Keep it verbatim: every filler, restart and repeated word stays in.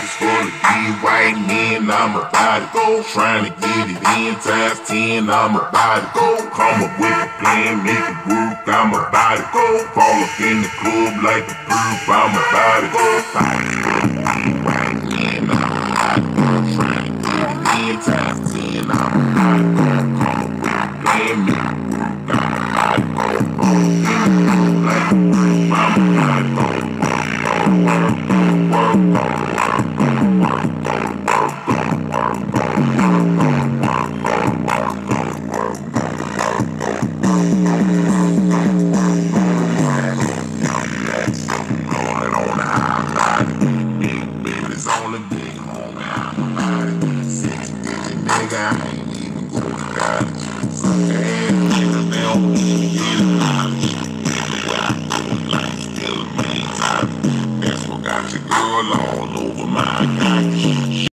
pockets full of these white men, I'm about to go. Trying to get it in times ten, I'm about to go. Come up with a plan, make it work, I'm about to go. Fall up in the club like a perp, I'm about to go. Pockets full of these white men, I'm about to go. Trying to get it in times ten, I'm about to go. Come up with a plan, make it work, I'm about to go. Fall up in the club like a perp, I'm about to go. I ain't even going to college. Some ass niggas, they don't want to get a knowledge. Everywhere I go, like still a main topic. That's what got your girl all over my couch.